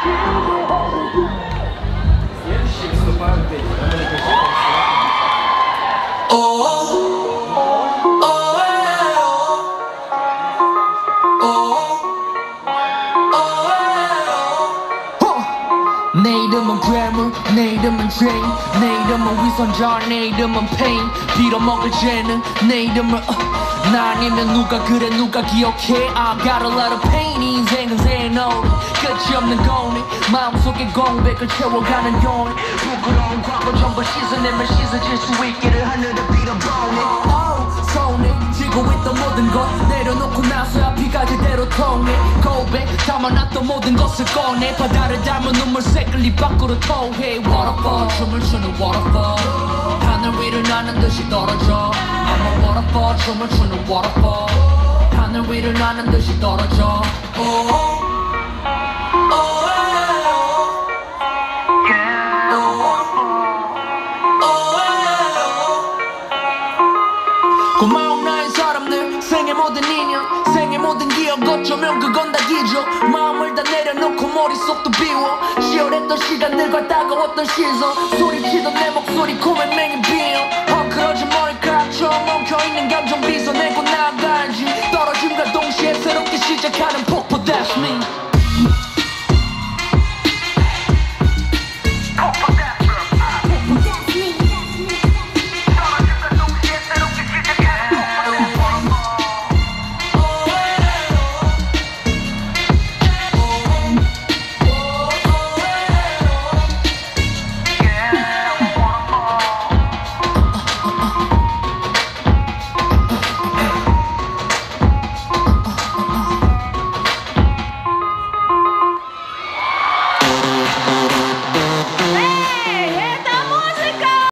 Следующие выступают эти. 내 이름은 괴물, 내 이름은 Jane, 내 이름은 위선자, 내 이름은 Pain. 빌어먹을 죄는 내 이름을 나 아니면 누가 그래 누가 기억해. I got a lot of pain. 이 인생은 새노리 끝이 없는 거니 마음속에 공백을 채워가는 요니 부끄러운 과거 전부 씻어내면 씻어질 수 있기를 하늘에 빌어보네. 손에 쥐고 있던 모든 것 내려놓고 나서야 피가 제대로 통해. 고백 담아놨던 모든 것을 꺼내 바다를 닮은 눈물색을 이 밖으로 토해. Waterfall 춤을 추는 waterfall 하늘 위를 나는 듯이 떨어져. I'm a waterfall 춤을 추는 waterfall 하늘 위를 나는 듯이 떨어져. 고마운 나의 사람들 생의 모든 인연 생의 모든 기억 어쩌면 그건 다 기적. 마음을 다 내려놓고 머릿속도 비워. 치열했던 시간들과 따가웠던 시선 소리치던 내 목소리 코맹맹이 비어. 헝클어진 머리카락처럼 엉켜있는 감정 빗어내고 나가야지. 떨어짐과 동시에 새롭게 시작하는